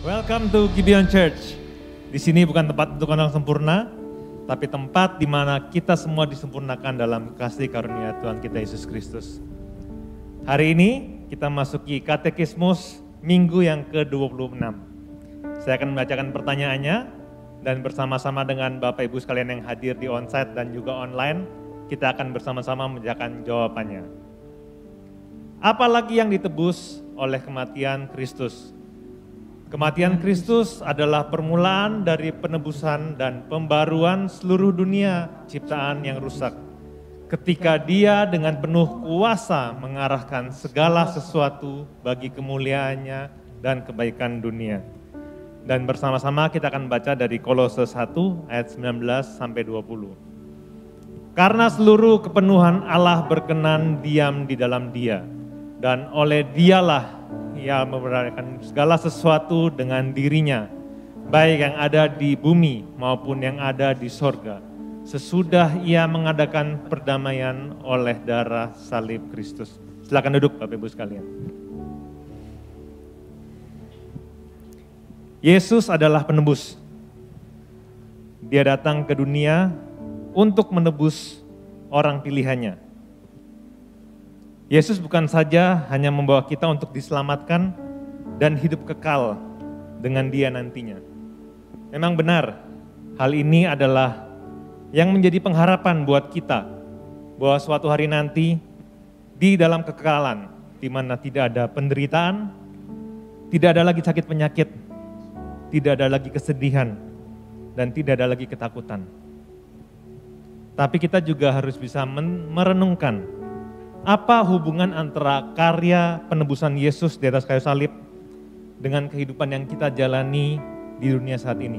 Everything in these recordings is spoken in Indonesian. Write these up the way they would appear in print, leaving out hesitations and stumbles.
Welcome to Gibeon Church. Di sini bukan tempat untuk orang sempurna, tapi tempat di mana kita semua disempurnakan dalam kasih karunia Tuhan kita Yesus Kristus. Hari ini kita masuki katekismus minggu yang ke-26. Saya akan membacakan pertanyaannya dan bersama-sama dengan Bapak Ibu sekalian yang hadir di onsite dan juga online, kita akan bersama-sama menjalankan jawabannya. Apalagi yang ditebus oleh kematian Kristus? Kematian Kristus adalah permulaan dari penebusan dan pembaruan seluruh dunia ciptaan yang rusak. Ketika Dia dengan penuh kuasa mengarahkan segala sesuatu bagi kemuliaannya dan kebaikan dunia. Dan bersama-sama kita akan baca dari Kolose 1 ayat 19 sampai 20. Karena seluruh kepenuhan Allah berkenan diam di dalam Dia, dan oleh Dialah Ia memperadakan segala sesuatu dengan dirinya, baik yang ada di bumi maupun yang ada di sorga, sesudah Ia mengadakan perdamaian oleh darah salib Kristus. Silakan duduk Bapak Ibu sekalian. Yesus adalah penebus. Dia datang ke dunia untuk menebus orang pilihannya. Yesus bukan saja hanya membawa kita untuk diselamatkan dan hidup kekal dengan Dia nantinya. Memang benar, hal ini adalah yang menjadi pengharapan buat kita, bahwa suatu hari nanti di dalam kekekalan, di mana tidak ada penderitaan, tidak ada lagi sakit penyakit, tidak ada lagi kesedihan, dan tidak ada lagi ketakutan. Tapi kita juga harus bisa merenungkan apa hubungan antara karya penebusan Yesus di atas kayu salib dengan kehidupan yang kita jalani di dunia saat ini.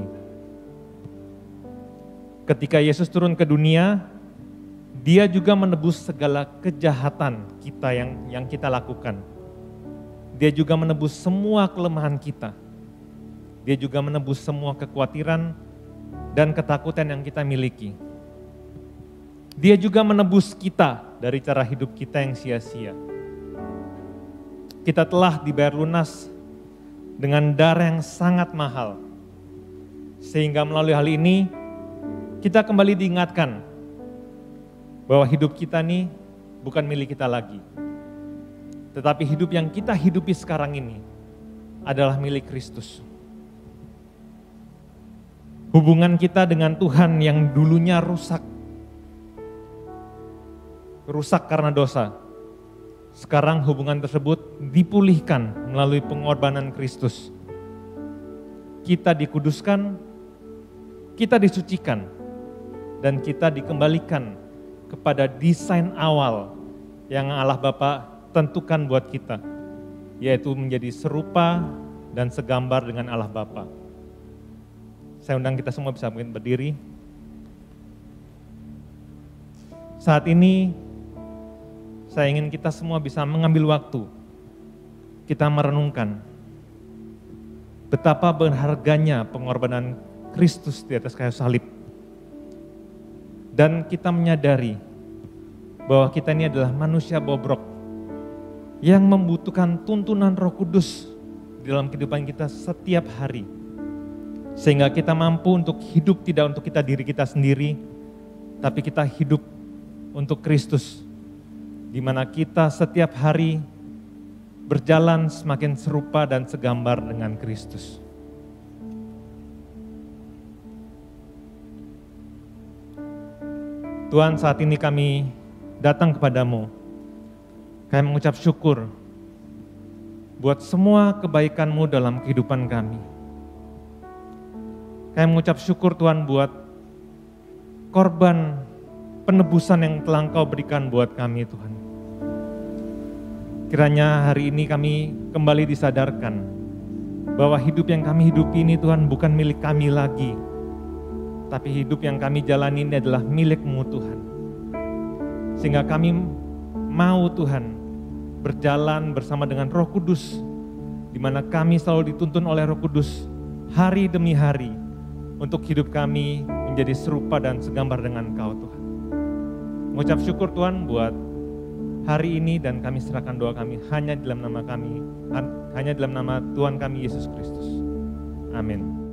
Ketika Yesus turun ke dunia, Dia juga menebus segala kejahatan kita yang kita lakukan. Dia juga menebus semua kelemahan kita. Dia juga menebus semua kekhawatiran dan ketakutan yang kita miliki. Dia juga menebus kita dari cara hidup kita yang sia-sia. Kita telah dibayar lunas dengan darah yang sangat mahal. Sehingga melalui hal ini, kita kembali diingatkan bahwa hidup kita ini bukan milik kita lagi. Tetapi hidup yang kita hidupi sekarang ini adalah milik Kristus. Hubungan kita dengan Tuhan yang dulunya rusak karena dosa. Sekarang hubungan tersebut dipulihkan melalui pengorbanan Kristus. Kita dikuduskan, kita disucikan, dan kita dikembalikan kepada desain awal yang Allah Bapa tentukan buat kita, yaitu menjadi serupa dan segambar dengan Allah Bapa. Saya undang kita semua bisa mungkin berdiri. Saat ini saya ingin kita semua bisa mengambil waktu, kita merenungkan betapa berharganya pengorbanan Kristus di atas kayu salib. Dan kita menyadari bahwa kita ini adalah manusia bobrok yang membutuhkan tuntunan Roh Kudus di dalam kehidupan kita setiap hari. Sehingga kita mampu untuk hidup tidak untuk diri kita sendiri, tapi kita hidup untuk Kristus. Di mana kita setiap hari berjalan semakin serupa dan segambar dengan Kristus. Tuhan, saat ini kami datang kepadamu. Kami mengucap syukur buat semua kebaikan-Mu dalam kehidupan kami. Kami mengucap syukur Tuhan buat korban penebusan yang telah Engkau berikan buat kami Tuhan. Kiranya hari ini kami kembali disadarkan bahwa hidup yang kami hidupi ini Tuhan bukan milik kami lagi. Tapi hidup yang kami jalani ini adalah milik-Mu Tuhan. Sehingga kami mau Tuhan berjalan bersama dengan Roh Kudus, di mana kami selalu dituntun oleh Roh Kudus hari demi hari untuk hidup kami menjadi serupa dan segambar dengan Engkau Tuhan. Mengucap syukur Tuhan buat hari ini dan kami serahkan doa kami hanya dalam nama Tuhan kami Yesus Kristus. Amin.